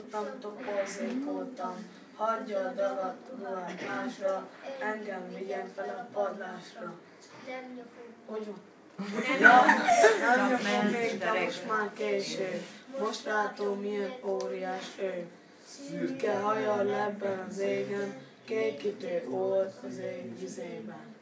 Nyafogtam, toporzékoltam, hagyja a dagat ruhát másra, engem vigyen fel a padlásra. Nem nyafog. Hogy van? Nem nyafog még, de most már késő. Most látom, milyen óriás ő. Szürke haja lebben az égen, kék ütő volt az ég vizében.